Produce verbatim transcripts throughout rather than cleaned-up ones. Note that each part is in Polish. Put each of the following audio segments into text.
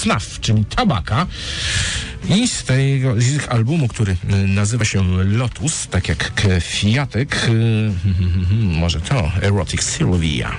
Snuff, czyli Tabaka. I z tego z ich albumu, który nazywa się Lotus, tak jak kwiatek, może to Erotic Sylvia.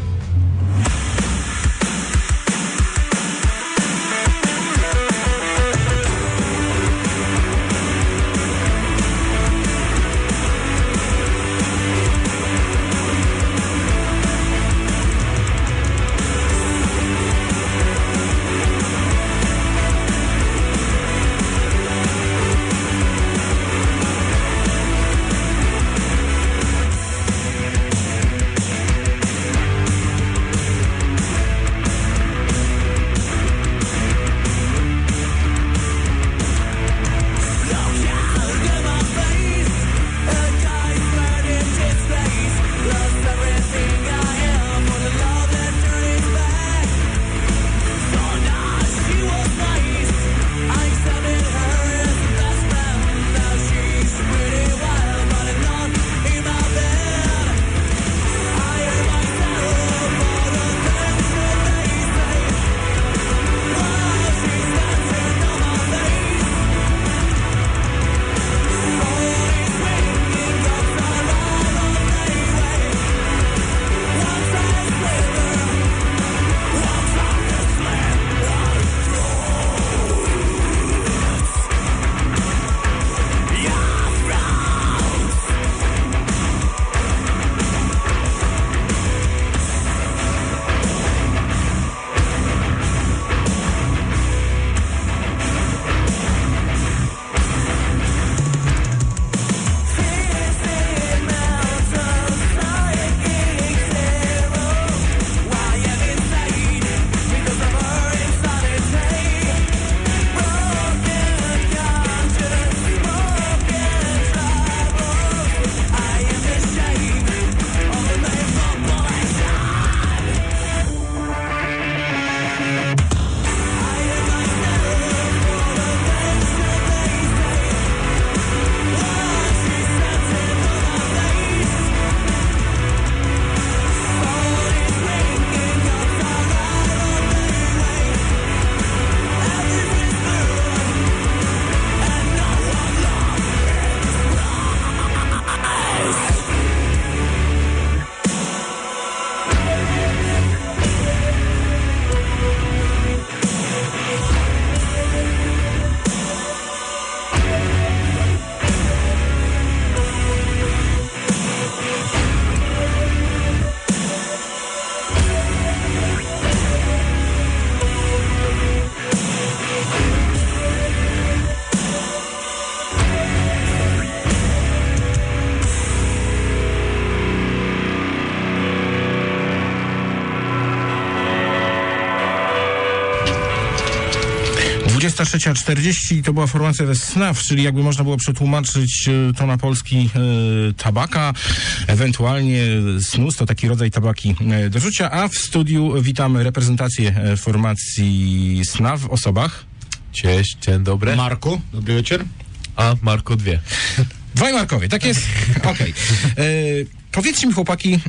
dwudziesta trzecia czterdzieści to była formacja The Snuff, czyli jakby można było przetłumaczyć to na polski e, tabaka, ewentualnie snus, to taki rodzaj tabaki e, do rzucia, a w studiu witamy reprezentację e, formacji Snuff w osobach. Cześć, dzień dobry. Marko, dobry wieczór. A Marko dwie. Dwaj Markowie, tak jest? Okej. Okay. Powiedzcie mi, chłopaki,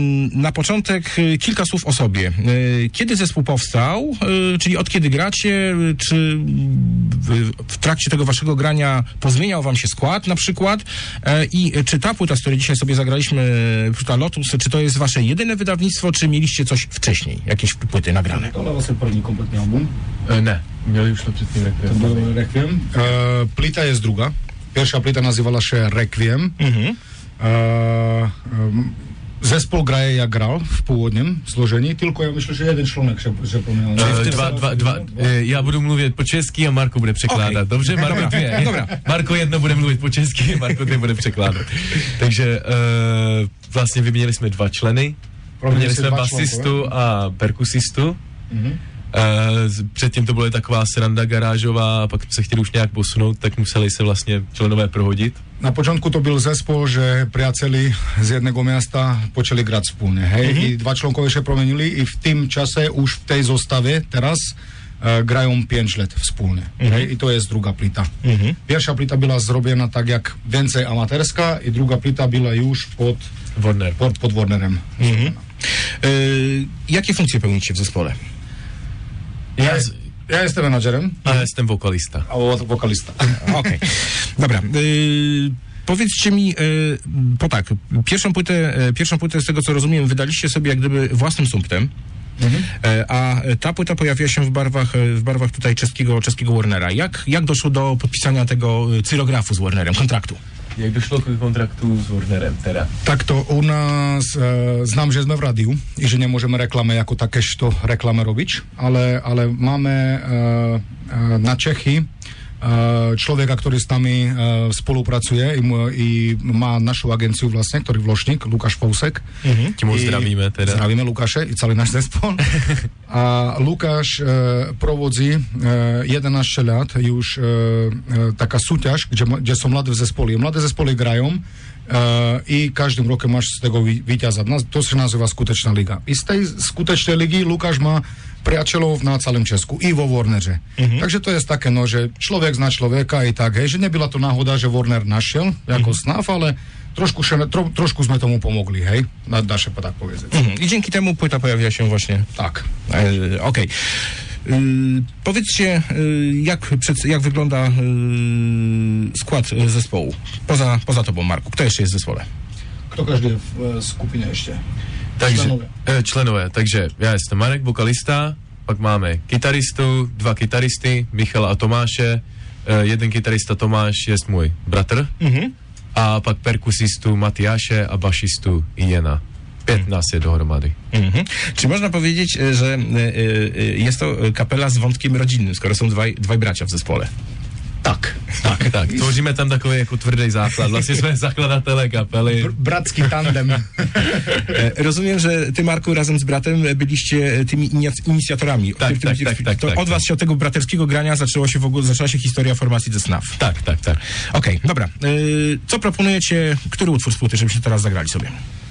na początek kilka słów o sobie. Kiedy zespół powstał, czyli od kiedy gracie, czy w trakcie tego waszego grania pozmieniał wam się skład na przykład i czy ta płyta, z której dzisiaj sobie zagraliśmy, płyta Lotus, czy to jest wasze jedyne wydawnictwo, czy mieliście coś wcześniej, jakieś płyty nagrane? To był první kompletny album. E, ne, mieli już to przedtím Requiem. To był Requiem. E, plita jest druga. Pierwsza plita nazywała się Requiem. Mhm. Uh, um, zespół graje jak grał w původním zložení, tylko ja myślę, że jeden członek się zapomniał. E, dwa, dwa, dwa, e, ja budu mluvit po česky a Marko bude překládat. Okay. Dobře, Marko dobra, dvě. Dobra. Marko jedno bude mluvit po česky, Marko dvě bude překládat. Takže e, vlastně vyměnili jsme dva členy. Vyměnili jsme basistu a perkusistu. Mhm. Uh, předtím to byla taková sranda garážová, a pak se chtěli už nějak posunout, tak museli se vlastně členové prohodit. Na początku to byl zespół, že priateľi z jedného miasta počali grať spolne, hej? Mm-hmm. I dva členkové sa promenili i v tým čase už v tej zostave teraz uh, grajú päť let wspólne, mm-hmm. hej? I to je druga plita. Mm-hmm. Pierwsza plita byla zrobiona tak jak więcej amatérská i druga plita byla już pod Warner. pod, pod Warnerem. Mm-hmm. Yy, jakie funkcje pełnicie w zespole? Ja, Ja jestem menadżerem. A ja jestem wokalista. A wokalista. Okej. Okay. Dobra. Y- Powiedzcie mi, yy, bo tak, pierwszą płytę, yy, pierwszą płytę z tego co rozumiem wydaliście sobie jak gdyby własnym sumptem, mhm. yy, a ta płyta pojawiła się w barwach, yy, w barwach tutaj czeskiego, czeskiego Warnera. Jak, jak doszło do podpisania tego cyrografu z Warnerem, kontraktu? Jak došlo k kontraktu s Warnerem teda? Tak to u nás, e, znám, že sme v rádiu i že nemôžeme reklame ako takéto reklame robiť, ale, ale máme e, e, na Čechy e, človeka, ktorý s nami e, spolupracuje i, i má našu agenciu vlastne, ktorý vložník, Lukáš Fousek. Mhm. Ti mu zdravíme teda. Zdravíme Lukáše i celý náš zespol. A Lukáš e, provodzi e, jedenáct let už e, e, taká súťaž, kde, kde sú mladé zespoly. Mladé zespoly grajú e, i každým rokom máš z toho víťaza. To sa nazýva skutečná liga. I z tej skutečnej ligy Lukáš má priateľov na celém Česku, i vo Warnere. Mm-hmm. Takže to je také, no, že človek zná človeka i tak, hej, že nebyla to náhoda, že Warner našiel ako mm-hmm. snav, ale trošku, tro, trošku sme tomu pomogli, hej, dá się tak powiedzieć. Mm-hmm. I dzięki temu płyta pojawia się właśnie. Tak. E, Okej. Okay. Yy, powiedzcie, yy, jak, przed, jak wygląda yy, skład zespołu? Poza, poza tobą, Marku. Kto jeszcze jest w zespole? Kto każdy w e, skupinie jeszcze? Takže, členové. E, členové. Takže ja jestem Marek, vokalista, pak máme kytaristu, dva kytaristy, Michala a Tomáše. E, jeden kytarista Tomáš jest můj bratr. Mm-hmm. A pak perkusistu Matyáše a basistu Jena. Pięć nas je dohromady. Mhm. Czy można powiedzieć, że y, y, jest to kapela z wątkiem rodzinnym, skoro są dwaj, dwaj bracia w zespole? Tak. Tak, tak. Tvoříme tam takový jako tvrdý základ. Vlastně jsme zakladatelé kapely. Br- bratský tandem. Rozumiem, że ty, Marku, razem z bratem byliście tymi inicjatorami. Tak, tak, tak, tak, to tak, od tak. was się od tego braterskiego grania zaczęło się w ogóle, zaczęła się historia formacji The Snuff. Tak, tak, tak. Okej, okay, dobra. Y, co proponujecie, który utwór z płyty, żebyście teraz zagrali sobie?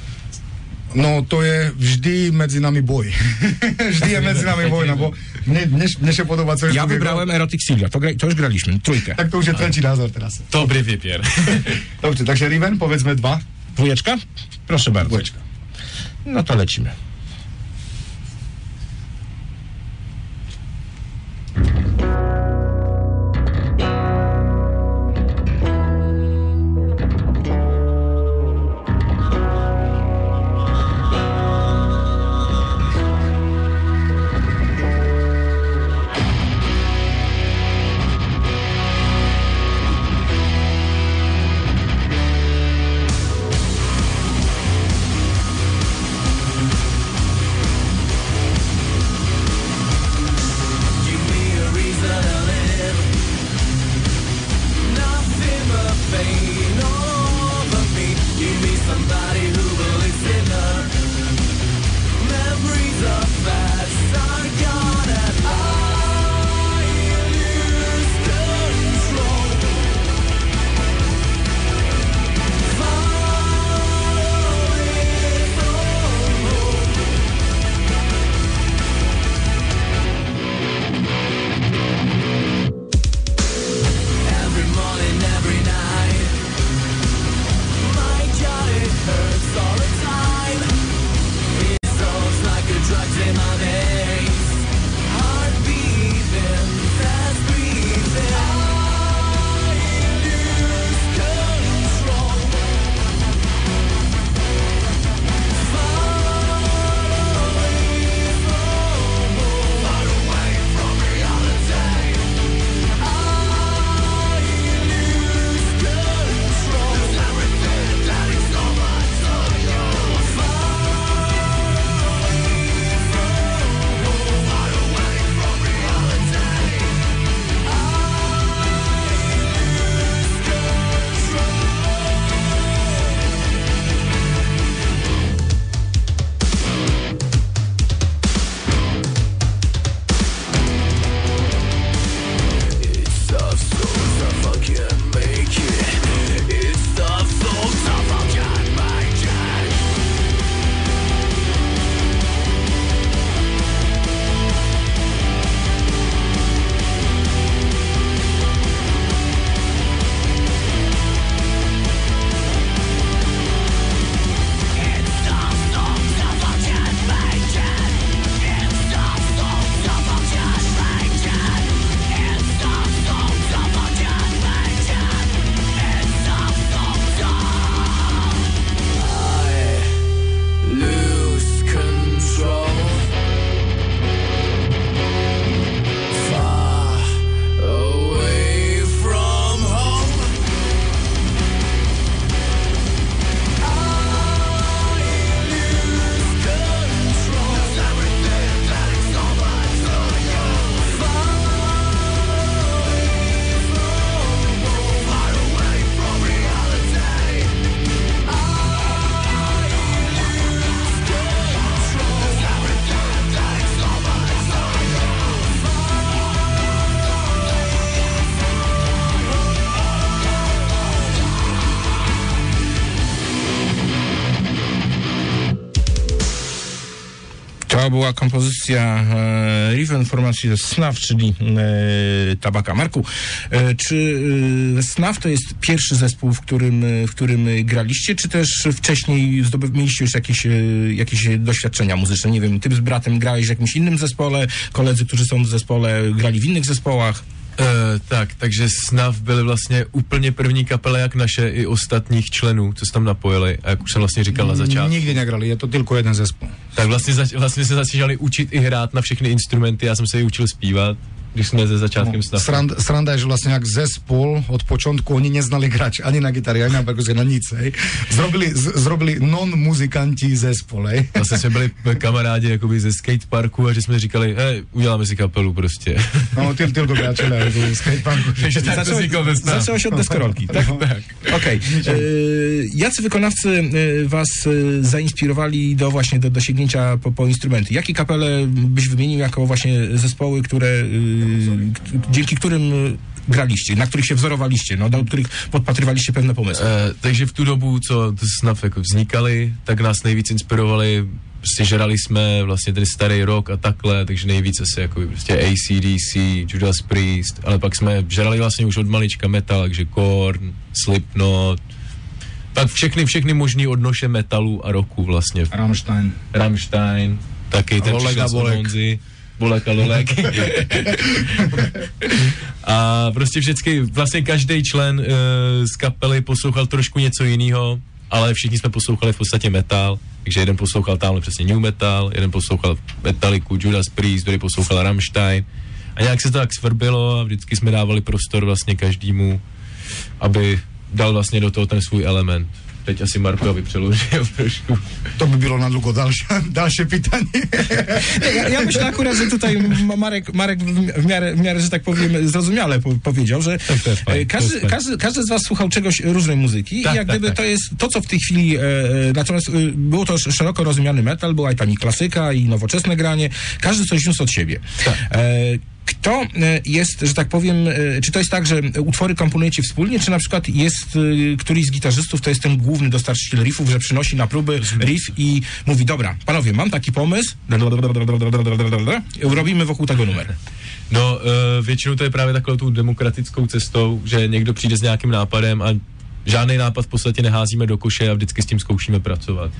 No to je vždy medzi nami boj. Vždy je medzi nami boj, no bo mne, mne, mne się podoba, co jest Ja wybrałem Erotic Silvia, to, gra, to już graliśmy, trójkę. Tak to už je tretí názor teraz. Dobry wybier. Dobrze, takže Riven, powiedzmy dwa. Dwójeczka? Proszę bardzo. Dwójeczka. No to lecimy. była kompozycja e, Riven formacji ze Snuff, czyli e, Tabaka. Marku, e, czy e, Snuff to jest pierwszy zespół, w którym, w którym graliście, czy też wcześniej zdoby- mieliście już jakieś, e, jakieś doświadczenia muzyczne? Nie wiem, ty z bratem grałeś w jakimś innym zespole, koledzy, którzy są w zespole, grali w innych zespołach? Uh, tak, takže Snuff byly vlastně úplně první kapela, jak naše i ostatních členů, co se tam napojili, a jak už jsem vlastně říkal na začátku. Nikdy negrali, je to tylko jeden zespol. Tak vlastně, zač- vlastně se začínali učit i hrát na všechny instrumenty, já jsem se i učil zpívat, když jsme ze začátkem no, Snuffu. Sranda, sranda je, že vlastne jak zespol od počátku oni neznali grať ani na gitare, ani na perkusie, na nic, hej. Zrobili, z, zrobili non-muzikanti zespol, hej. Vlastně jsme byli kamarádi jakoby ze skateparku a že jsme říkali, hej, uděláme si kapelu prostě. No, ty, tylko priateľe z skateparku. Takže tak to vzniklo ve Snuff. Zaczęło się od deskorolki, tak? No. Tak. Okej. Okay. Jacy wykonawcy e, was e, zainspirowali do właśnie do, do sięgnięcia po, po instrumenty? Jakie kapele byś wymienił jako właśnie zespoły, które, e, k- dzięki którym graliście, na których się wzorowaliście, no, do których podpatrywaliście pewne pomysły? E, takže v tu dobu, co Snuff jako vznikali, tak nás nejvíc inspirovali, prostě žrali jsme vlastně ten starý rock a takhle, takže nejvíc asi jako prostě A C D C, Judas Priest, ale pak jsme žrali vlastně už od malička metal, takže Korn, Slipknot, tak všechny, všechny možný odnoše metalu a rocku vlastně. Rammstein. Rammstein, taky ten Lolek a přišel z Bolek. Honzy. Bolek a Lolek. A prostě vždycky, vlastně každý člen uh, z kapely poslouchal trošku něco jiného, ale všichni jsme poslouchali v podstatě metal, takže jeden poslouchal tamhle přesně new metal, jeden poslouchal Metalliku, Judas Priest, druhý poslouchal Rammstein a nějak se to tak svrbilo a vždycky jsme dávali prostor vlastně každému, aby dal vlastně do toho ten svůj element. Teď asi Markovi přeložil trošku. To by bylo na długo dalsze, dalsze pytanie. Ja, ja myślę akurat, że tutaj Marek, Marek w miarę, w miarę, że tak powiem, zrozumiale po, powiedział, że Tak, to jest fajne, to każdy, jest fajne. każdy, każdy z was słuchał czegoś różnej muzyki Tak, i jak tak, gdyby tak. to jest to, co w tej chwili, e, natomiast e, było to szeroko rozumiany metal, była i tam i klasyka, i nowoczesne granie, każdy coś niósł od siebie. Tak. E, Kto e, jest, że tak powiem, e, czy to jest tak, że utwory komponujecie wspólnie, czy na przykład jest e, któryś z gitarzystów, to jest ten główny dostarczyciel riffów, że przynosi na próby riff i mówi, dobra, panowie, mam taki pomysł, robimy wokół tego numer. No, uh, většinou to je právě takovou tou demokratickou cestou, že někdo přijde s nějakým nápadem a žádný nápad v podstatě neházíme do koše a vždycky s tím zkoušíme pracovat.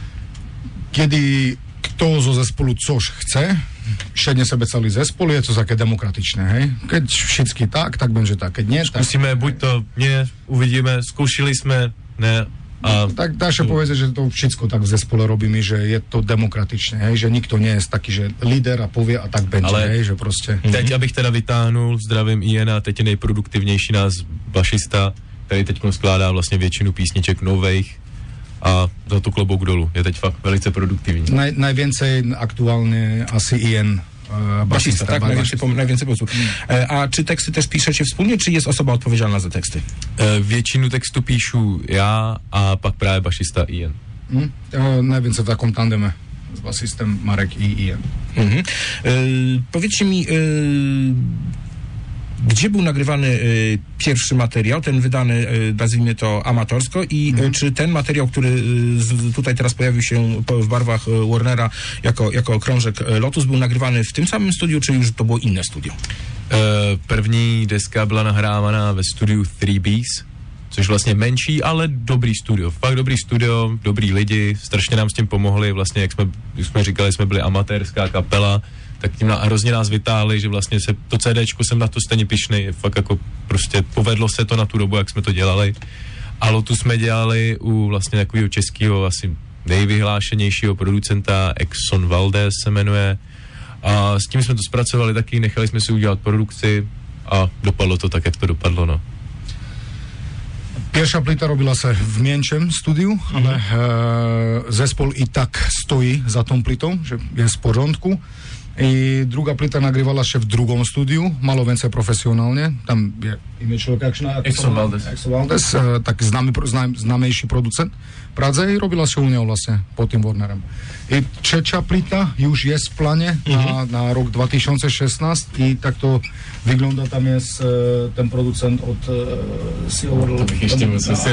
Kedy kto zo zespolu což chce, šedne sebe celý zespol, je to také demokratičné, hej? Keď všetky tak, tak będzie tak, keď nie, tak... Musíme buď to, nie, uvidíme, zkoušeli jsme, ne, a... Tak dá sa povedať, že to všetko tak v zespole robíme, že je to demokratičné, hej? Že nikto nie je taký, že líder a povie a tak będzie, Ale- hej? Že proste... Teď, abych teda vytáhnul, zdravím Iana, teď je nejproduktivnější nás basista, který teď skládá vlastně většinu písniček nových a za to klobouk dolů. Je teď fakt velice produktivní. Naj, najvięcej aktuálne asi Ian, uh, Basista, tak? ba- Najwięcej, pom- najwięcej pomysłów. E, A czy teksty też piszecie wspólnie, czy jest osoba odpowiedzialna za teksty? E, Většinu textu píšu já a pak právě bašista Ian. Hm? Uh, najvięcej v takom tandeme s basistem Marek i Ian. Mhm. E, powiedzcie mi, e, gdzie był nagrywany e, pierwszy materiał, ten wydany, e, nazwijmy to amatorsko i e, czy ten materiał, który e, z, tutaj teraz pojawił się po, w barwach e, Warnera jako, jako krążek e, Lotus, był nagrywany w tym samym studiu, czy już to było inne studio? E, První deska byla nahrávaná ve studiu three Bs, což vlastně menší, ale dobrý studio. Fakt dobrý studio, dobrý lidi, strašně nám s tím pomohli, vlastně jak jsme, jak jsme říkali, jsme byli amatérská kapela, tak tím na, hrozně nás vytáhli, že vlastně se to CDčko jsem na to stejně pyšnej, fakt jako prostě povedlo se to na tu dobu, jak jsme to dělali. A Lotus jsme dělali u vlastně takového českého asi nejvyhlášenějšího producenta, Exxon Valdez se jmenuje, a s tím jsme to zpracovali taky, nechali jsme si udělat produkci a dopadlo to tak, jak to dopadlo, no. Pierwsza plita robila sa v menšom studiu, mm-hmm. ale uh, zespol i tak stojí za tom plitou, že je v porządku. I druga plita nagryvala sa v drugom studiu, malo więcej profesionálne, tam je Imię człowieka, jak się na... Exxon Valdez. Exxon Valdez, e, tak znamy, znam, znamejší producent v Pradze i robila se u něho vlastně pod tím Warnerem. I trzecia plita już jest w planie mm-hmm. na, na rok dwa tysiące szesnasty i tak to wygląda, tam jest e, ten producent od e, Silver... Jeszcze my sobie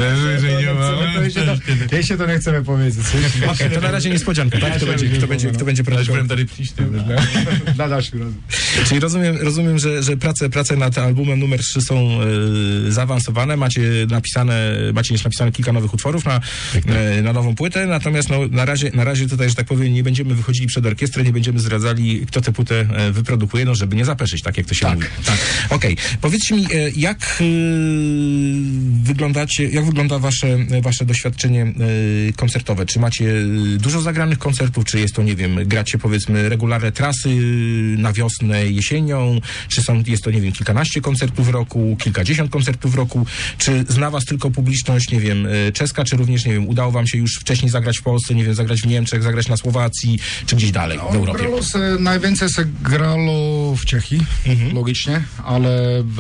Jeszcze to nie chcemy powiedzieć. Okej, okay, to na razie niespodzianka, tak? Kto będzie, kto będzie, kto będzie produkował. Na dalszy razem. Czyli rozumiem, rozumiem że, że prace, prace nad albumem numer trzy są e, zaawansowane, macie napisane, macie już napisane kilka nowych utworów na, e, na nową płytę, natomiast no, na, razie, na razie tutaj, że tak powiem, nie będziemy wychodzili przed orkiestrę, nie będziemy zdradzali, kto tę płytę e, wyprodukuje, no żeby nie zapeszyć, tak jak to się tak, mówi. Tak. Okej, okay. Powiedzcie mi, e, jak e, wyglądacie, jak wygląda wasze, wasze doświadczenie e, koncertowe? Czy macie dużo zagranych koncertów, czy jest to, nie wiem, gracie powiedzmy regularne trasy na wiosnę, jesienią, czy są, jest to, nie wiem, kilkanaście koncertów w roku, kilkadziesiąt koncertów w roku, czy zna was tylko publiczność, nie wiem, czeska, czy również, nie wiem, udało wam się już wcześniej zagrać w Polsce, nie wiem, zagrać w Niemczech, zagrać na Słowacji, czy gdzieś dalej w Europie? Grało se, najwięcej se grało w Czechii, mhm. logicznie, ale w,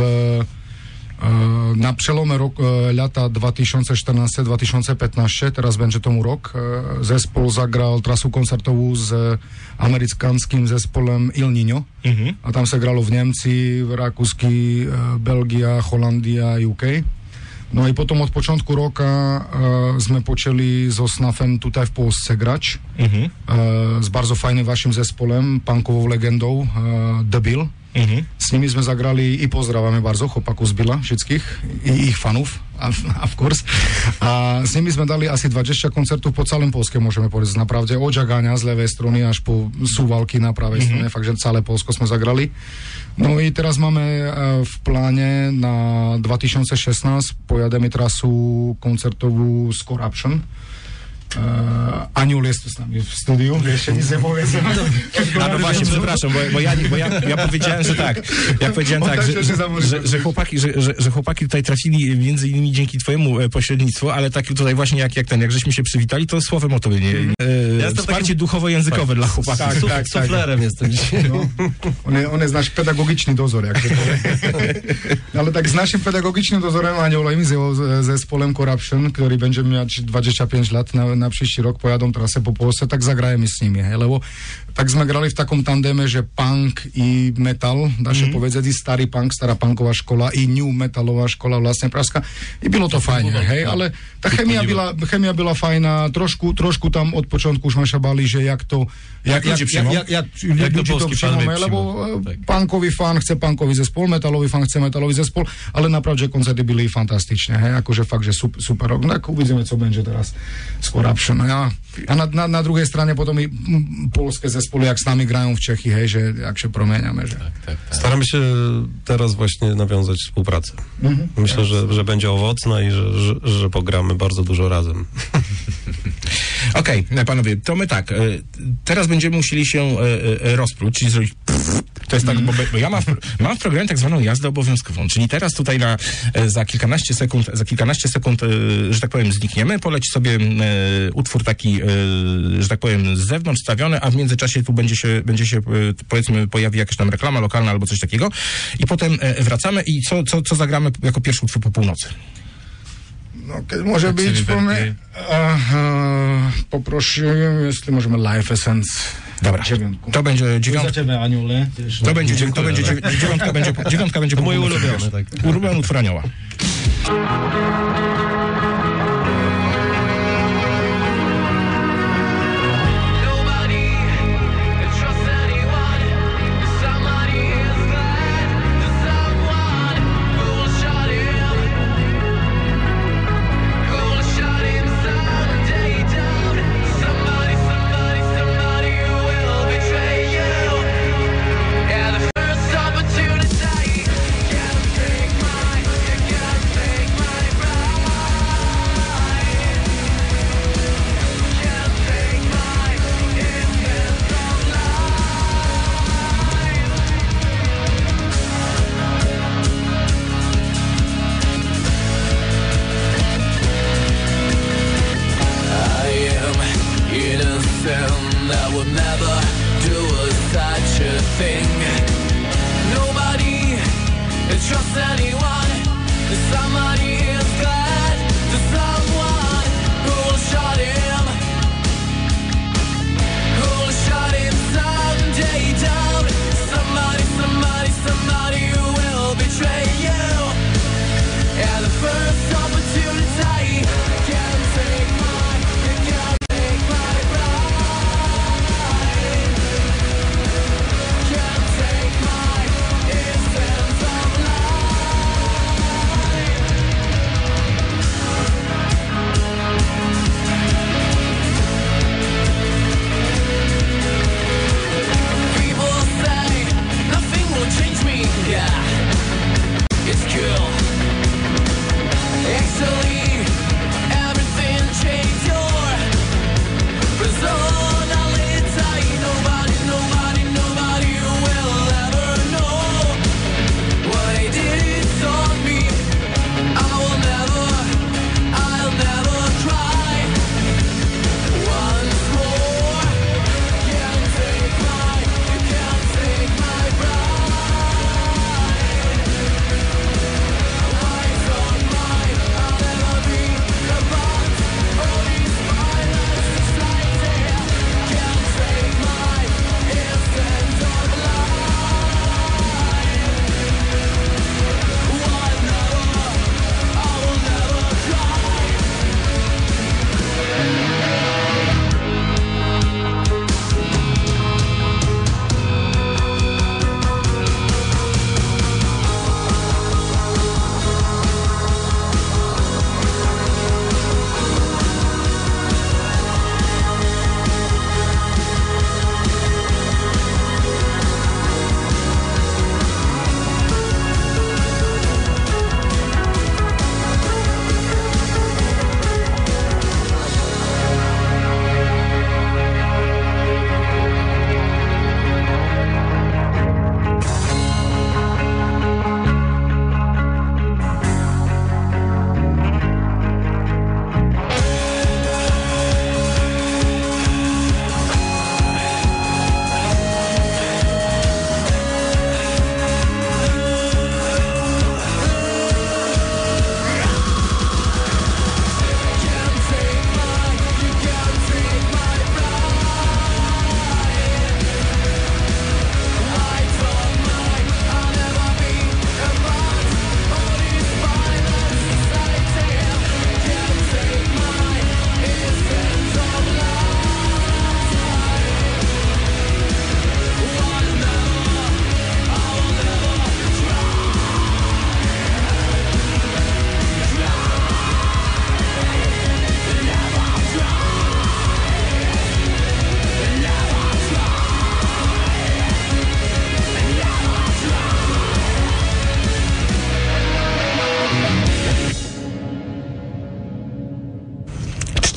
e, na przelomie rok, e, lata dwa tysiące czternasty dwa tysiące piętnasty, teraz będzie tomu rok, e, zespół zagrał trasę koncertową z amerykańskim zespołem Il Niño, mhm. a tam se grało w Niemcy, w Rakúsky, e, Belgia, Holandia i U K. No i potom od początku roka e, sme počeli so Snafem tutaj w Polsce grać mm-hmm. e, z bardzo fajnym waszym zespołem, punkową legendą e, The Bill. Mm-hmm. Z nimi sme zagrali i pozdrawiamy bardzo chłopaków z Billa, wszystkich i ich fanów, of course. A z nimi sme dali asi dwadzieścia koncertów po całym Polsce, możemy powiedzieć, naprawdę od Żagania z lewej strony aż po Suwalki na prawej mm-hmm. stronie, fakt, że całe Polsko sme zagrali. No i teraz mamy e, w planie na dwa tysiące szesnasty pojadę trasę koncertową z Corruption. Uh, Aniul jest tu z nami w studiu, jeszcze nic nie powiedzę. A no właśnie, przepraszam, bo, bo, ja, bo ja, ja powiedziałem, że tak, ja powiedziałem tak, że, że, że, że, chłopaki, że, że, że chłopaki tutaj trafili między innymi dzięki twojemu pośrednictwu, ale tak tutaj właśnie jak, jak ten, jak żeśmy się przywitali, to słowem o tobie, nie? Mm. E, ja wsparcie takim... duchowo-językowe tak, dla chłopaków. Tak, tak, tak, suflerem tak. Jestem dzisiaj. No, on, on jest nasz pedagogiczny dozor, jak się powie. Ale tak z naszym pedagogicznym dozorem Aniołem, z jego zespołem Corruption, który będzie mieć dwadzieścia pięć lat na, na przyszły rok, pojadą trasę po Polsce, tak zagrajemy z nimi, lebo tak sme grali v takom tandeme, že punk i metal, dá sa mm-hmm. povedať, i starý punk, stará punková škola, i new metalová škola vlastne pražská. I bylo to fajne, hej, ale tá chemia byla, chemia byla fajná, trošku, trošku tam od początku už sme sa bali, že jak to, jak, jak, jak, jak, jak, jak ľudí to přijmeme, lebo punkový fan chce punkový zespol, metalový fan chce metalový zespol, ale napravde koncerty byli fantastičné, hej, akože fakt, že super, super rok. Tak uvidíme, co będzie teraz z Corruption. Ja, a na, na, na druhej strane potom i polské zespoły, jak z nami grają w Czechii, hej, że jak się promieniamy, że... Tak, tak, tak. Staramy się teraz właśnie nawiązać współpracę. Mhm. Myślę, tak. że, że będzie owocna i że, że, że pogramy bardzo dużo razem. Okej, okay, panowie, to my tak, teraz będziemy musieli się rozpluć, czyli zrobić... To jest tak, bo, bo ja mam w, mam w programie tak zwaną jazdę obowiązkową, czyli teraz tutaj na, za kilkanaście sekund, za kilkanaście sekund, że tak powiem, znikniemy, poleci sobie e, utwór taki, e, że tak powiem, z zewnątrz stawiony, a w międzyczasie tu będzie się, będzie się, powiedzmy, pojawi jakaś tam reklama lokalna albo coś takiego i potem e, wracamy i co, co, co zagramy jako pierwszy utwór po północy? No, może tak być, pomy... Aha, poproszę, jeśli możemy Life Essence. Dobra, dziewiątku. To będzie dziewiątka. Za ciebie, Aniule. To będzie, to będzie dziewiątka, będzie, dziewiątka będzie to moje ulubione, tak. Ulubiony utwór Anioła.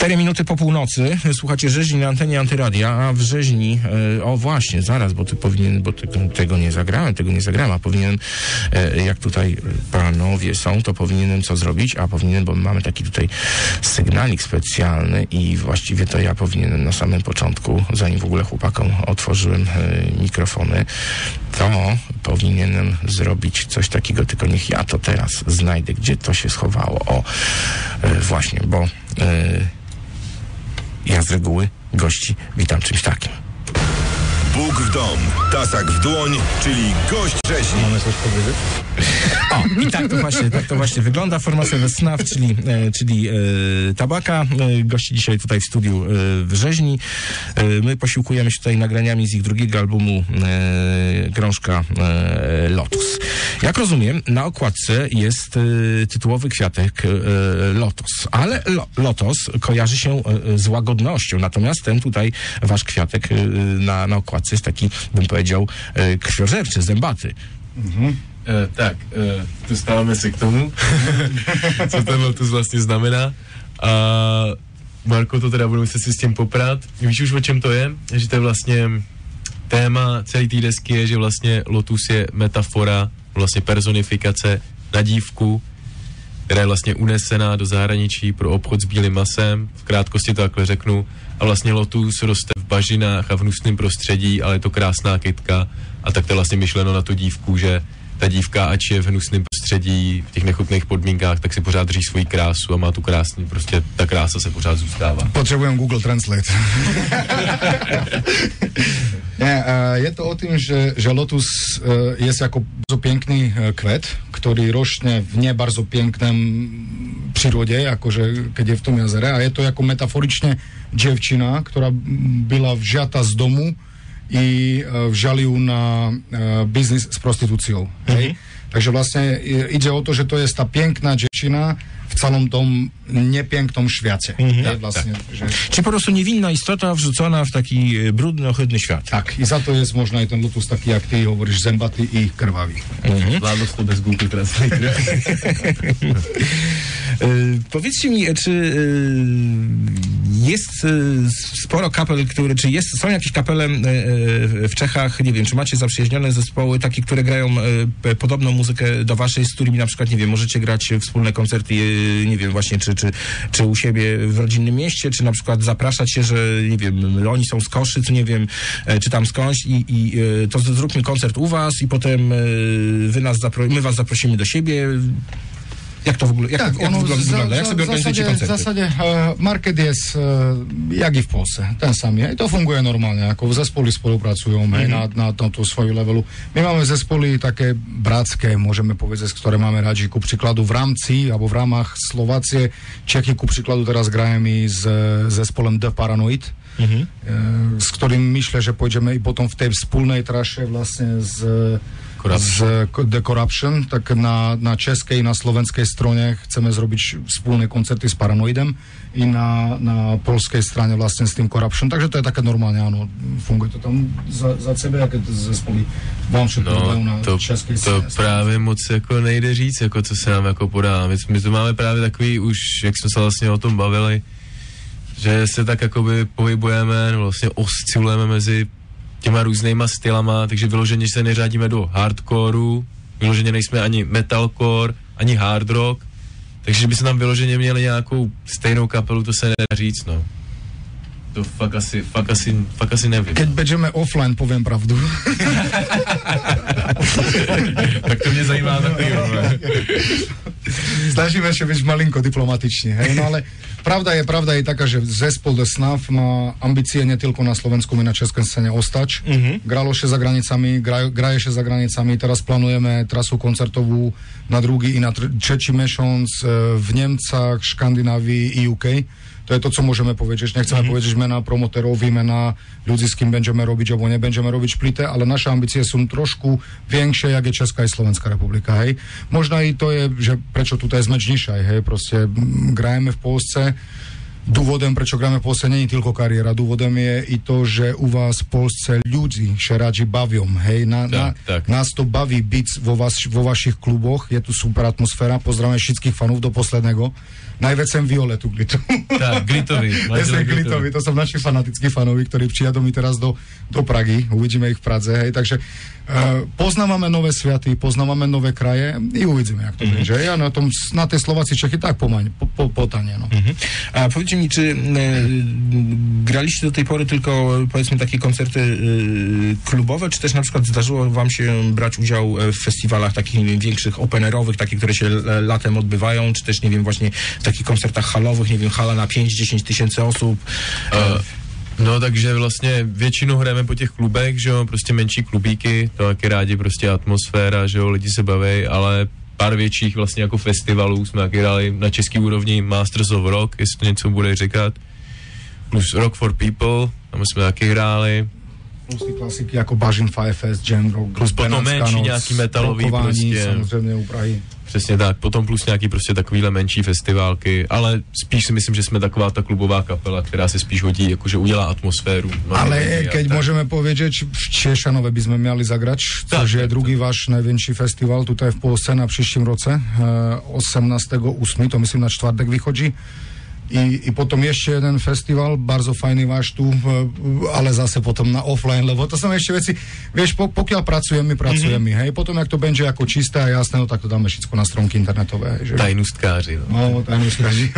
Cztery minuty po północy, słuchacie Rzeźni na antenie Antyradia, a w Rzeźni, e, o właśnie, zaraz, bo ty powinien, bo ty, tego nie zagrałem, tego nie zagrałem, a powinienem, e, jak tutaj panowie są, to powinienem co zrobić, a powinienem, bo mamy taki tutaj sygnalik specjalny i właściwie to ja powinienem na samym początku, zanim w ogóle chłopakom otworzyłem e, mikrofony, to powinienem zrobić coś takiego, tylko niech ja to teraz znajdę, gdzie to się schowało. O, e, właśnie, bo e, ja z reguły gości witam czymś takim. Bóg w dom, tasak w dłoń, czyli gość Rzeźni. Mamy coś powiedzieć? O, i tak to właśnie, tak to właśnie wygląda. Formacja The Snuff, czyli, e, czyli e, Tabaka. E, gości dzisiaj tutaj w studiu e, w Rzeźni. E, my posiłkujemy się tutaj nagraniami z ich drugiego albumu e, Krążka e, Lotus. Jak rozumiem, na okładce jest e, tytułowy kwiatek e, Lotus, ale lo, Lotos kojarzy się e, z łagodnością, natomiast ten tutaj wasz kwiatek e, na, na okładce jest taki, bym powiedział, e, krwiożerczy, zębaty. Mhm. E, tak, e, dostáváme se k tomu, co ten Lotus vlastně znamená. A Marko to teda bude muset si s tím poprat. Víš už, o čem to je? Že to je vlastně téma celé té desky je, že vlastně Lotus je metafora, vlastně personifikace na dívku, která je vlastně unesená do zahraničí pro obchod s bílým masem. V krátkosti to takhle řeknu. A vlastně Lotus roste v bažinách a v hnusném prostředí, ale je to krásná kytka. A tak to je vlastně myšleno na tu dívku, že ta dívka, ač je v hnusném prostředí, v těch nechutných podmínkách, tak si pořád drží svoji krásu a má tu krásný, prostě ta krása se pořád zůstává. Potrebujem Google Translate. Nie, je to o tým, že, že Lotus je ako bardzo piękný kvet, ktorý rośnie v nie bardzo pięknym přírode, akože keď je v tom jazere, a je to ako metaforične dievčina, ktorá byla vžata z domu i vžali ju na biznis s prostitúciou. Hej? Mm-hmm. Takže vlastne ide o to, že to je tá piękná dievčina w całym tom niepięknym świecie. Mhm. Tak, właśnie, tak. Że... Czyli po prostu niewinna istota wrzucona w taki brudny, ohydny świat. Tak, i za to jest można i ten Lotus taki, jak ty mówisz, zębaty i krwawi. Mhm. Vládnost to bez Google Translate. Powiedzcie mi, czy jest sporo kapel, które, czy jest, są jakieś kapele w Czechach, nie wiem, czy macie zaprzyjaźnione zespoły takie, które grają podobną muzykę do waszej, z którymi na przykład, nie wiem, możecie grać wspólne koncerty, nie wiem, właśnie, czy, czy, czy u siebie w rodzinnym mieście, czy na przykład zapraszać się, że, nie wiem, oni są z Koszyc, nie wiem, czy tam skądś i, i to zróbmy koncert u was i potem wy nas zapro- my was zaprosimy do siebie. Jak to w ogóle, jak, tak, jak, jak ono wygląda? Za, jak sobie organizujecie koncerty? W zasadzie e, market jest e, jak i w Polsce, ten sam je. I to funguje normalnie, jako zespoły spolupracują mm-hmm. na, na tomto swoju levelu. My mamy zespoły takie bratské, możemy powiedzieć, które mamy radzi, ku przykładu w Ramci, albo w ramach Słowacji, Czechy, ku przykładu teraz grajemy z zespołem The Paranoid, mm-hmm. e, z którym myślę, że pójdziemy i potem w tej wspólnej trasie właśnie z z The Corruption, tak na, na českej i na slovenskej stronie chceme zrobić wspólne koncerty z Paranoidem i na, na polskiej stronie właśnie z tym Corruption, takže to je také normálne, áno, funguje to tam za, za sebe, jaké to zespoly vám všetko no, na to, českej to scéně. právě moc jako nejde říct, jako co se nám jako podá. My, my to máme právě takový už, jak jsme se vlastně o tom bavili, že se tak jakoby pohybujeme, no vlastně oscilujeme mezi těma různýma stylama, takže vyloženě se neřádíme do hardcoreu, vyloženě nejsme ani metalcore, ani hard rock, takže by se tam vyloženě měli nějakou stejnou kapelu, to se nedá říct, no. To fakt asi, fakt asi, fakt asi nevím. Keď budeme offline, poviem pravdu. Tak to mě zajímá taky, Snažíme sa byť malinko diplomatične, hej, no ale pravda je, pravda je taká, že zespol The Snuff má ambície nie tylko na slovenskom i na českej scéne ostať. Mm-hmm. Gralo še za granicami, gra, graje še za granicami, teraz plánujeme trasu koncertovú na druhý i na třetí mešonc v Nemcach, Škandinávii i U K. To je to, co môžeme povedať. Nechceme mm-hmm. povedať mena promotérov, výmena ľudí, s kým budeme robiť, alebo nebudeme robiť šplite, ale naše ambície sú trošku więkšie, jak je Česká i Slovenská republika, hej. Možno i to je, že prečo tu je zmečniša, hej, proste grajeme v Polsce, Důvodem, prečo gramy pôse, nie je tylko kariéra. Dôvodem je i to, že u vás v Polsce ľudí še radži baviom. Hej, na, tak, na, tak. nás to baví byť vo, vás, vo vašich kluboch. Je tu super atmosféra. Pozdravím všetkých fanov do posledného. Najviac sem Violetu Glitu. Tak, Glitovi. Glitovi. Glitovi. To sú naši fanatickí fanovi, ktorí přijedú mi teraz do, do Pragy. Uvidíme ich v Pradze. Hej, takže uh, poznávame nové sviaty, poznávame nové kraje i uvidíme, jak to mm-hmm. bude. Ja na, tom, na tej Slováci Čechy tak pomaň, po, po, potanie. No. Mm-hmm. A powiedzcie mi, czy e, graliście do tej pory tylko, powiedzmy, takie koncerty e, klubowe, czy też na przykład zdarzyło wam się brać udział w festiwalach takich większych, openerowych, takie, które się l- latem odbywają, czy też, nie wiem, właśnie w takich koncertach halowych, nie wiem, hala na pięć dziesięć tysięcy osób? Uh, no, takže vlastně většinou hrajeme po těch klubech, že jo, prostě menší klubíky, to taky rádi, prostě atmosféra, že jo, lidi se baví, ale pár větších vlastně jako festivalů jsme taky hráli na český úrovni, Masters of Rock, jestli to něco bude říkat, plus Rock for People, tam jsme taky hráli. Plus ty klasiky jako Bažin Firefest, Jam Rock, plus potom menší nějaký metalový prostě. Samozřejmě u Prahy. Přesně tak, potom plus nějaký prostě takovýhle menší festiválky, ale spíš si myslím, že jsme taková ta klubová kapela, která se spíš hodí, jakože udělá atmosféru. No, ale keď môžeme povedať, že v Češanove by sme mali zagrať, což je druhý váš najväčší festival, tutaj v Polsce na příštím roce, osemnásteho ôsmeho to myslím na čtvrtek vychodí. I, I potom ešte jeden festival, bardzo fajný váš tu, ale zase potom na offline, lebo to sú ešte veci, vieš, po, pokiaľ pracujeme, pracujeme, mm-hmm. hej, potom jak to będzie ako čisté a jasné, no tak to dáme všetko na stránky internetové. Hej, že? Tajnustkáři. No, no tajnustkáři.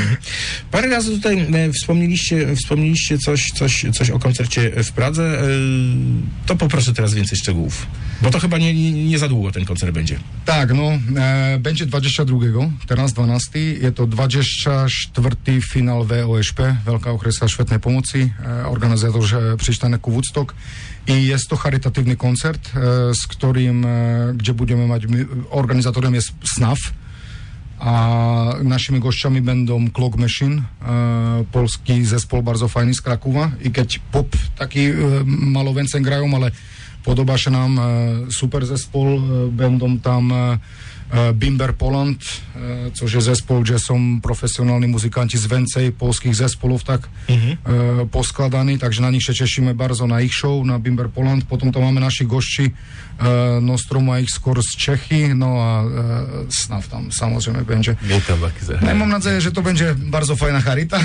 Parę razy tutaj e, wspomnieliście, wspomnieliście coś, coś, coś o koncercie w Pradze. E, to poproszę teraz więcej szczegółów, bo to chyba nie, nie, nie za długo ten koncert będzie. Tak, no, e, będzie dwudziestego drugiego, teraz dwunastego, je to dwudziesty czwarty finál vé ó eš pé, Veľká okresná štvrtnej pomoci, organizátor prištanek ku Woodstock. I je to charitatívny koncert, s ktorým, kde budeme mať, organizátorem je es en á ef a našimi gošťami będą Clock Machine, polský zespol bardzo fajný z Krakuva, i keď pop taký malo vencem grajú, ale podobá sa nám super zespol, będą tam Bimber Poland, což je zespol, že som profesionálni muzikanti z vencej polských zespolov tak mm-hmm. poskladaní, takže na nich sa tešíme bardzo na ich show, na Bimber Poland. Potom tam máme našich gošči Nostrum a ich skôr z Čechy, no a es en á ef tam samozrejme będzie. Ja mám nadzieję, že to będzie bardzo fajná charita,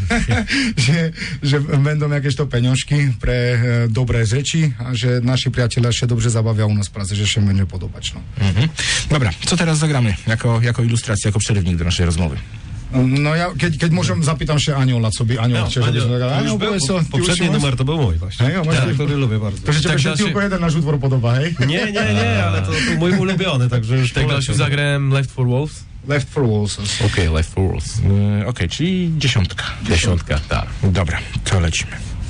že, že będą jakieś to peňožky pre dobré rzeczy a že naši priatelia się dobrze zabawia u nás v Praze, že się będzie podobać. No. Mm-hmm. Dobra, co teraz zagramy jako, jako ilustracja, jako przerywnik do naszej rozmowy? No ja, keď, keď môžem, zapýtam się Aniola, co by Aniola no, chciał, żeby zagrał. Anioł, był, po, poprzedni numer to był mój właśnie. Hej, tak, który lubię bardzo. To, że ciebie się tylko jeden nasz utwór podoba, hej? Nie, nie, nie, ale to, to mój ulubiony, także już tak dalszy zagrałem Left for Wolves? Left for Wolves. Okej, okay, Left for Wolves. Yy, Okej, okay, czyli dziesiątka. Dziesiątka, tak. Dobra, to lecimy.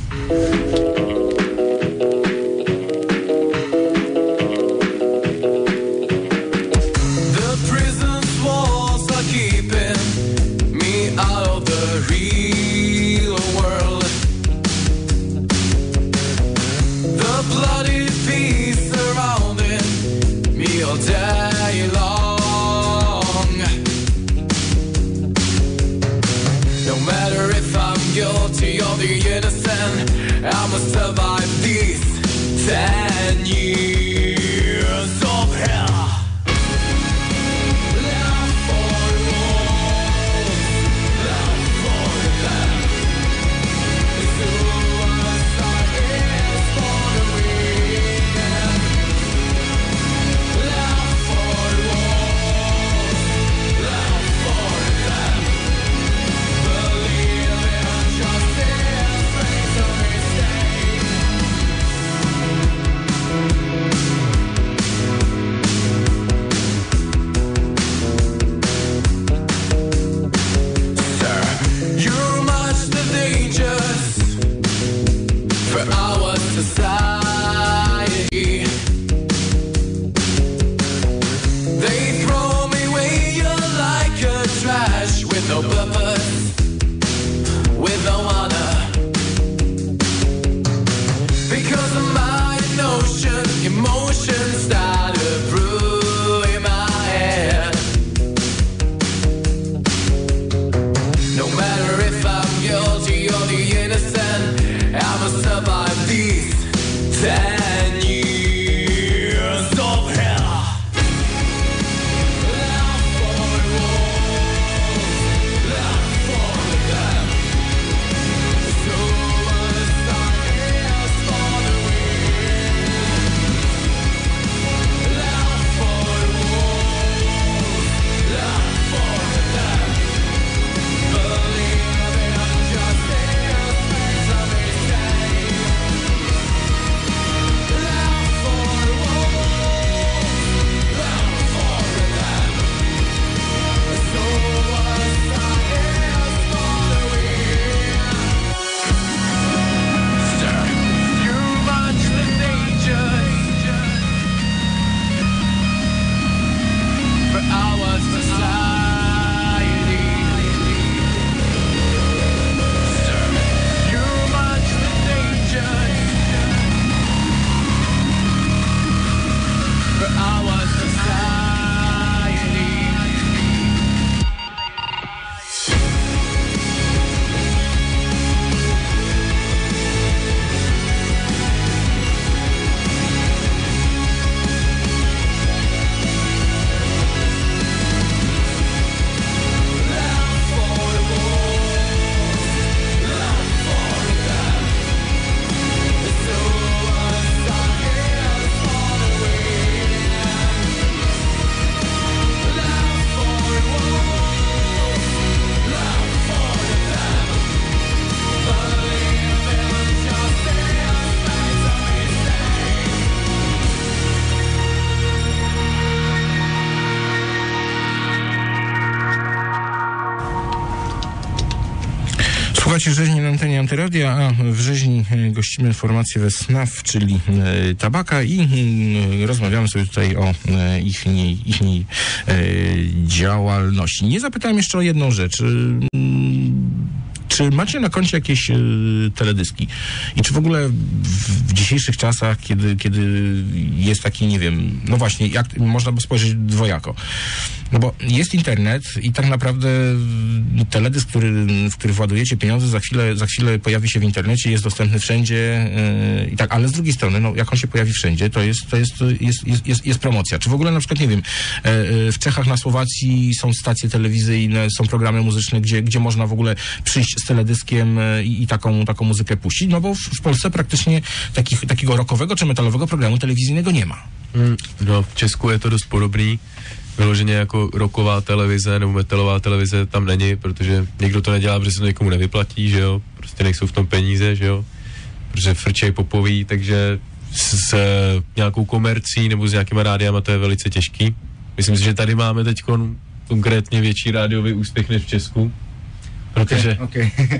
Day long. No matter if I'm guilty or the innocent, I must survive these ten years of hell. Left for wolves, left for them. Suicide is for the weekend. Left for wolves, left for them. Believe in justice, face a mistake. Słuchajcie Rzeźni na antenie Antyradia, a w Rzeźni gościmy formację The Snuff, czyli e, Tabaka i e, rozmawiamy sobie tutaj o e, ichniej, ichniej e, działalności. Nie zapytałem jeszcze o jedną rzecz. E, Czy macie na koncie jakieś y, teledyski? I czy w ogóle w, w dzisiejszych czasach, kiedy, kiedy jest taki, nie wiem, no właśnie, jak można by spojrzeć dwojako? No bo jest internet i tak naprawdę teledysk, który, w który władujecie pieniądze, za chwilę, za chwilę pojawi się w internecie, jest dostępny wszędzie yy, i tak, ale z drugiej strony, no jak on się pojawi wszędzie, to jest, to jest, jest, jest, jest, jest promocja. Czy w ogóle na przykład, nie wiem, yy, w Czechach, na Słowacji są stacje telewizyjne, są programy muzyczne, gdzie, gdzie można w ogóle przyjść z teledyskiem yy, i taką, taką muzykę puścić? No bo w, w Polsce praktycznie takich, takiego rockowego czy metalowego programu telewizyjnego nie ma. Mm, no, v Česku je to dost podobný. Vyloženě jako rocková televize nebo metalová televize tam není, protože někdo to nedělá, protože se to někomu nevyplatí, že jo, prostě nejsou v tom peníze, že jo, protože frčej popoví, takže s, s nějakou komercí nebo s nějakýma rádiama to je velice těžký. Myslím si, že tady máme teď konkrétně větší rádiový úspěch než v Česku, protože... Okay, okay.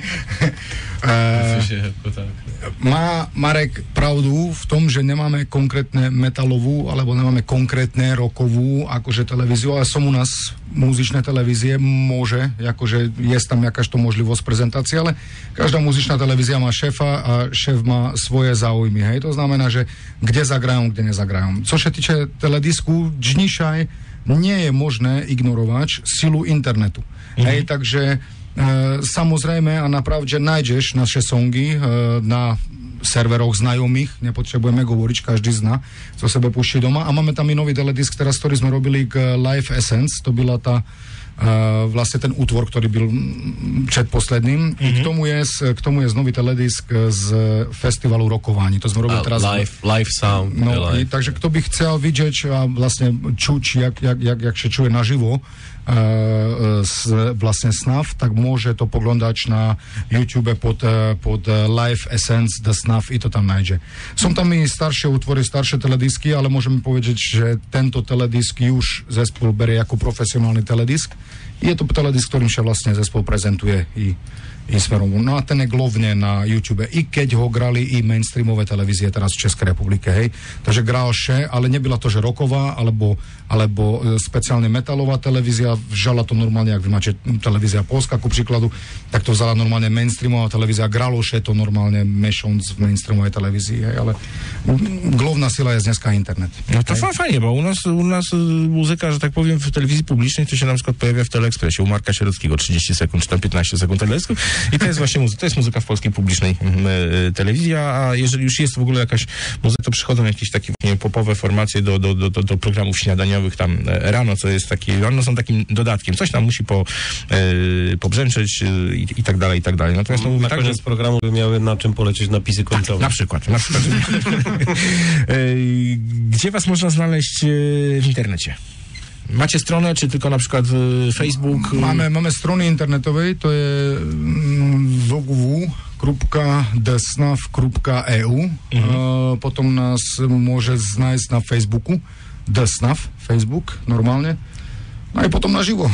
uh, myslím, že jako tak. Má Marek pravdu v tom, že nemáme konkrétne metalovú alebo nemáme konkrétne rockovú akože televíziu, ale som u nás muzičné televízie, môže, akože je tam jakážto možlivosť prezentácie, ale každá muzičná televízia má šéfa a šéf má svoje záujmy, hej, to znamená, že kde zagrajú, kde nezagrajú. Co sa týče teledisku, džnišaj nie je možné ignorovať silu internetu, mm-hmm. hej, takže E, samozrejme a napravde nájdeš naše songy e, na serveroch znajomých, nepotrebujeme hovoriť, každý zná, co sebe puští doma. A máme tam i nový teledisk, teraz, ktorý sme robili k Live Essence, to byla ta e, vlastne ten útvor, ktorý byl predposledným. Mm-hmm. I k tomu je, k tomu je nový teledisk z festivalu rokování. To sme robili a teraz. Live, live sound. No, live. I, takže kto by chcel vidieť a vlastne čuť, jak, jak, jak, jak sa čuje naživo, Uh, s, vlastne Snuff, tak môže to poglądať na YouTube pod, uh, pod uh, Live Essence The Snuff i to tam nájde. Som tam i staršie útvory, staršie teledisky, ale môžeme povedať, že tento teledisk už zespol berie ako profesionálny teledisk. Je to teledisk, ktorým sa vlastne zespol prezentuje i i smerom. No a ten je glovne na YouTube. I keď ho grali i mainstreamové televízie teraz v Českej republike, hej. Takže gral še, ale nebyla to, že rocková, alebo, alebo speciálne metalová televízia. Vžala to normálne, ak vy máte televízia Polska, ku príkladu, tak to vzala normálne mainstreamová televízia. Gralo še to normálne mešonc v mainstreamovej televízii, hej. Ale glovná sila je dneska internet. No to fajnie, bo u nas, u nas muzyka, że tak powiem, w telewizji publicznej to się na przykład pojawia w Teleekspresie u Marka Sierockiego trzydzieści sekund, czy tam piętnaście sekund teledysku. I to jest właśnie muzyka, to jest muzyka w polskiej publicznej e, telewizji, a jeżeli już jest w ogóle jakaś muzyka, to przychodzą jakieś takie nie wiem, popowe formacje do, do, do, do programów śniadaniowych tam e, rano, co jest taki, rano są takim dodatkiem, coś tam musi po, e, pobrzęczeć e, i, i tak dalej, i tak dalej. Natomiast no, mówię na tak, koniec że... programu by miały na czym polecieć napisy końcowe. Tak, na przykład. Na przykład. e, gdzie was można znaleźć e, w internecie? Macie stronę, czy tylko na przykład y, Facebook? Y... Máme, máme strony internetové, to je w w w kropka the snuff kropka e u. Mhm. Uh, potom nás môže znajsť na Facebooku The Snuff, Facebook, normálne. No i potom na żywo.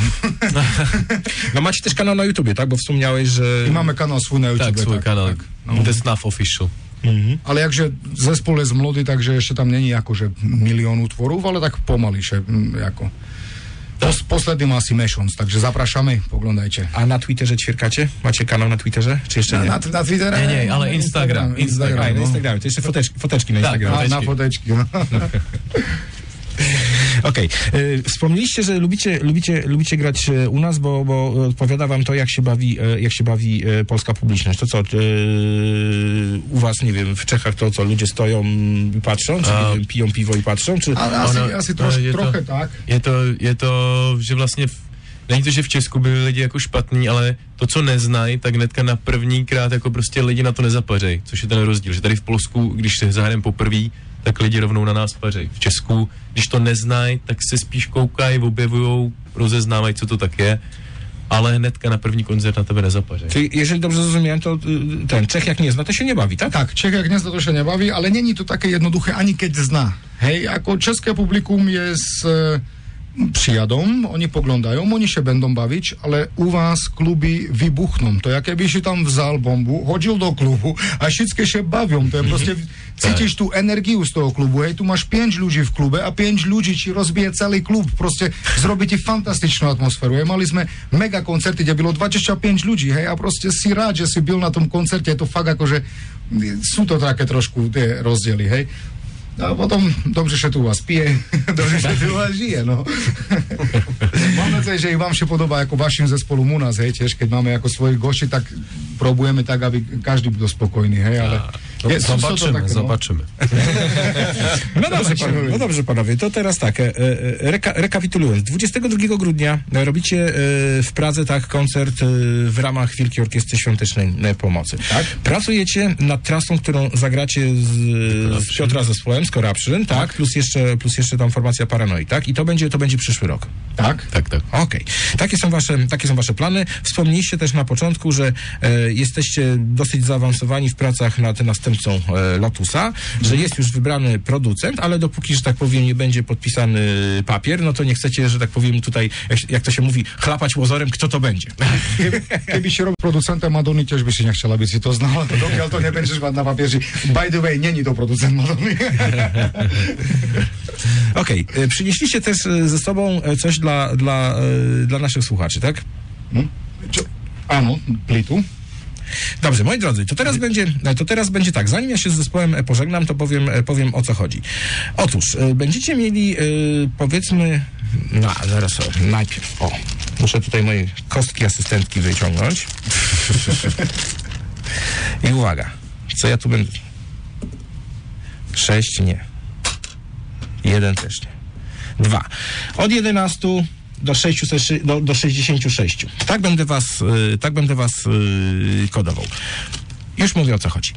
No macie też kanał na YouTubie, tak? Bo wspomniałeś, że... I mamy kanał swój na YouTube. Tak, swój tak, kanał. Tak, no. The Snuff Official. Mhm. Ale jakže zespol je mladý, takže ešte tam není akože milión útvorov, ale tak pomaly, že ako. Pos, posledný má asi Mešons, takže zapraszamy, poglądajcie. A na Twitterze ćwierkacie? Macie kanał na Twitterze? Czy jeszcze nie? Na, na, na Twitterze? Nie, nie, ale Instagram. Instagram, Instagram, Instagram no. na Instagramie, to jeszcze foteczki, foteczki na tak, Instagramie. Na, na foteczki, no. Okej. Okay. Wspomnieliście, że lubicie, lubicie, lubicie grać u nas, bo, bo odpowiada wam to, jak się bawi, jak się bawi polska publiczność. To co, u was, nie wiem, w Czechach to co, ludzie stoją i patrzą, czy A... nie wiem, piją piwo i patrzą, czy... Ale asi, ono, asi troš, je trochę to, tak. Je to, je to, že vlastně v, není to, že v Česku byli lidi jako špatní, ale to, co neznají, tak hnedka na první krát jako prostě lidi na to nezapařej, což je ten rozdíl, že tady v Polsku, když se zahrajeme poprvé, tak lidi rovnou na nás pařej. V Česku, když to neznají, tak se spíš koukají, objevujou, rozeznávají, co to tak je, ale hnedka na první koncert na tebe nezapařej. Czyli jeżeli dobrze zrozumiałem, to ten Czech jak nie zna, to się nie bawi, tak? Tak, Čech jak nezna, to sa nebaví, ale není to také jednoduché, ani keď zná. Hej, ako české publikum je z, Przyjadą, oni poglądają, oni się będą bawić, ale u was kluby wybuchną. To jak jakbyś tam vzal bombu, chodził do klubu, a wszystkie się bawią. To proste cítiš tu energiu z toho klubu. Hej, tu máš pięć ludzi w klube a pięć ludzi ci rozbije cały klub. Proste zrobi ti fantastyczną atmosferu. Hej, mali sme mega koncerty, kde bylo dvadsaťpäť ľudí, hej, a proste si rád, že si byl na tom koncerte. Je to fakt akože, sú to také trošku tie rozdiely, hej. A potom, dobře, že tu u vás pije, dobře, že tu u vás žije, no. Mám nadzej, že i vám się podoba jako vašim zespolom u nás, hej, tiež, keď máme jako svojich gości, tak próbujeme tak, aby každý byl spokojný, hej, ale... No, je, zobaczymy, takie, no. zobaczymy. No dobrze, panowie, no dobrze, panowie, to teraz tak, e, reka, rekapitulując, dwudziestego drugiego grudnia robicie e, w Pradze, tak, koncert e, w ramach Wielkiej Orkiestry Świątecznej Pomocy. Tak? Pracujecie nad trasą, którą zagracie z, z Piotra zespołem, z Corruption, tak, tak, plus jeszcze, plus jeszcze tam formacja Paranoid, tak, i to będzie, to będzie przyszły rok. Tak? Tak, tak. Okej. Okay. Takie są wasze, takie są wasze plany. Wspomnieliście też na początku, że e, jesteście dosyć zaawansowani w pracach nad następcą e, Lotusa, mm. że jest już wybrany producent, ale dopóki, że tak powiem, nie będzie podpisany papier, no to nie chcecie, że tak powiem, tutaj, jak, jak to się mówi, chlapać łozorem, kto to będzie. Keby si robil producentem Madony, tiež by si nechcel, aby si to znal. Dokiaľ to nebudeš mať na papieži. By the way, není to producent Madony. Okej. Okay. Przynieśliście też ze sobą coś dla, dla, dla naszych słuchaczy, tak? Hmm? Ano, plitu. Dobrze, moi drodzy, to teraz będzie, to teraz będzie tak, zanim ja się z zespołem pożegnam, to powiem, powiem o co chodzi. Otóż, będziecie mieli, powiedzmy, no, zaraz, o, najpierw, o, muszę tutaj moje kostki asystentki wyciągnąć. I uwaga, co ja tu będę... Sześć, nie. Jeden też nie. Dwa. Od jedenastu do sześćset, do, do sześćdziesięciu sześciu. Tak będę was, y, tak będę was y, kodował. Już mówię, o co chodzi.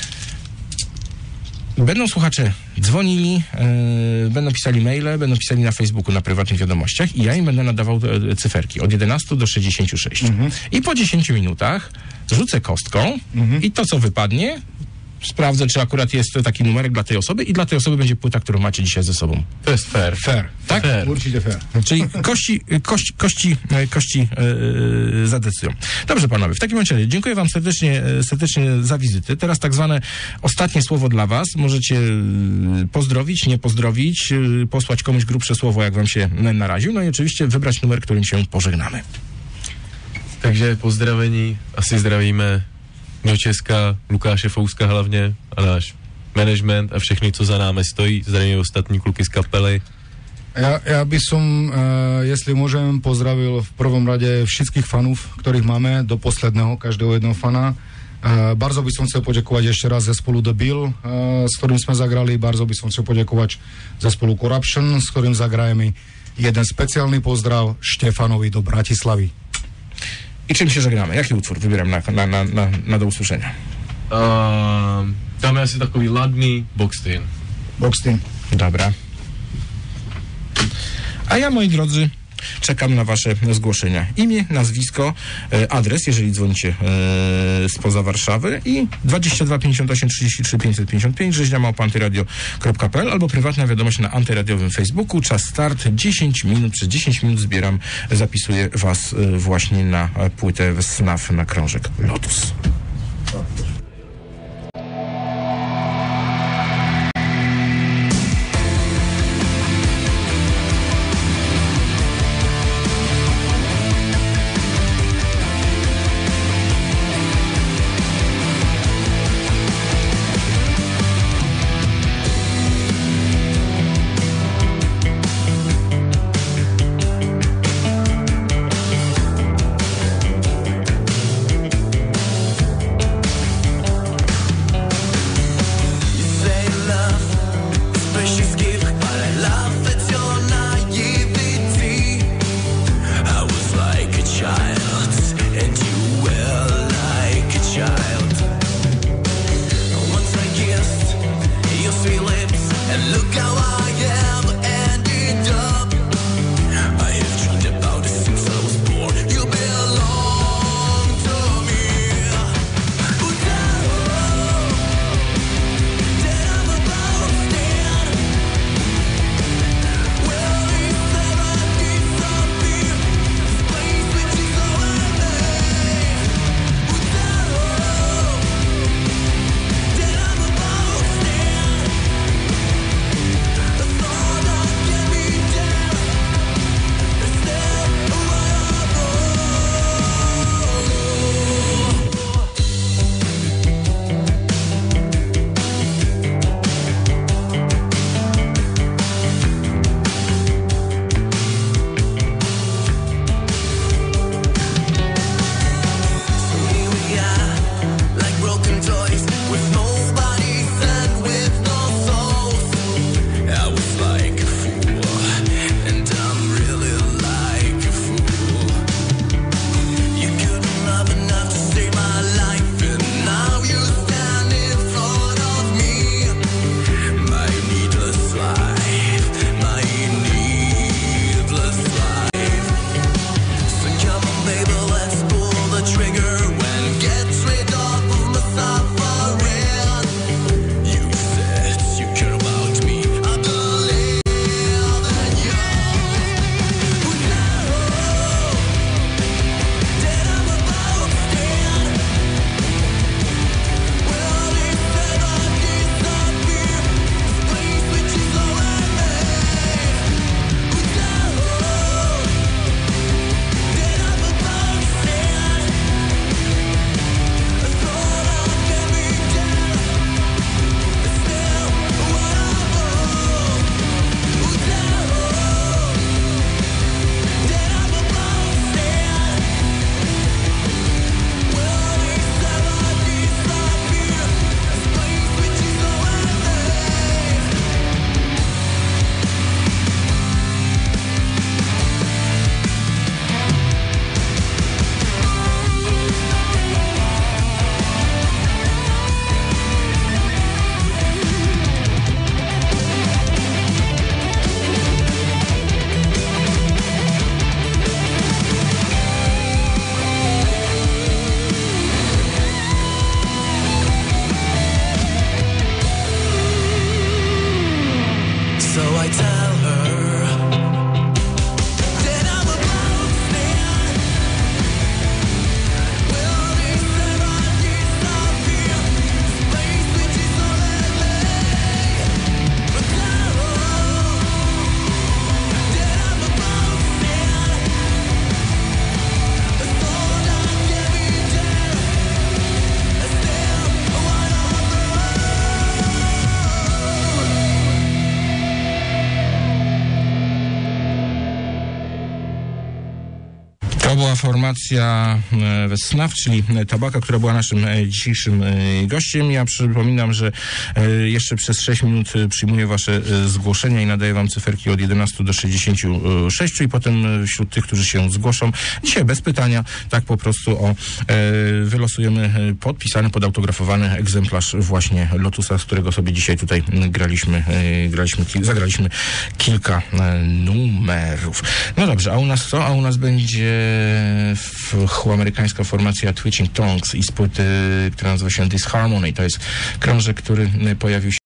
Będą słuchacze dzwonili, y, będą pisali maile, będą pisali na Facebooku, na prywatnych wiadomościach i ja im będę nadawał y, cyferki od jedenastu do sześćdziesięciu sześciu. Mhm. I po dziesięciu minutach rzucę kostką mhm. i to, co wypadnie, sprawdzę, czy akurat jest taki numerek dla tej osoby i dla tej osoby będzie płyta, którą macie dzisiaj ze sobą. To jest fair. Fair. Tak? Fair. Určite fair. Czyli kości, kości, kości, kości yy, zadecydują. Dobrze, panowie, w takim razie dziękuję wam serdecznie, serdecznie za wizytę. Teraz tak zwane ostatnie słowo dla was. Możecie pozdrowić, nie pozdrowić, posłać komuś grubsze słowo, jak wam się naraził. No i oczywiście wybrać numer, którym się pożegnamy. Takže pozdravení, asi zdravíme do Česka, Lukáše Fouska hlavně a náš management a všechny, co za námi stojí, zdravíme ostatní kluky z kapely. Ja, ja by som, uh, jestli môžem, pozdravil v prvom rade všetkých fanov, ktorých máme, do posledného, každého jedného fana. Uh, bardzo by som chcel poďakovať ešte raz zespolu The Bill, uh, s ktorým sme zagrali, bardzo by som chcel poďakovať zespolu Corruption, s ktorým zagrajeme jeden specjalny pozdrav Štefanovi do Bratislavy. I czym się żegnamy? Jaki utwór wybieram na, na, na, na, na do usłyszenia? Um, tam asi takový ladný Boxstein. Boxstein. Dobra. A ja, moi drodzy, czekam na wasze zgłoszenia. Imię, nazwisko, e, adres, jeżeli dzwonicie e, spoza Warszawy i dwadzieścia dwa pięćdziesiąt osiem trzydzieści trzy pięćset pięćdziesiąt pięć, rzeźnia małpa antyradio kropka p l albo prywatna wiadomość na antyradiowym Facebooku. Czas start, dziesięć minut, przez dziesięć minut zbieram, zapisuję was e, właśnie na płytę S N A F na krążek Lotus. była formacja e, Wesnaw, czyli Tabaka, która była naszym e, dzisiejszym e, gościem. Ja przypominam, że e, jeszcze przez sześć minut e, przyjmuję wasze e, zgłoszenia i nadaję wam cyferki od jedenastu do sześćdziesięciu sześciu i potem e, wśród tych, którzy się zgłoszą, dzisiaj bez pytania, tak po prostu o e, wylosujemy e, podpisany, podautografowany egzemplarz właśnie Lotusa, z którego sobie dzisiaj tutaj graliśmy, e, graliśmy ki- zagraliśmy kilka e, numerów. No dobrze, a u nas co? A u nas będzie amerykańska formacja Twitching Tongues i z płyty, która nazywa się Disharmony. To jest krążek, który pojawił się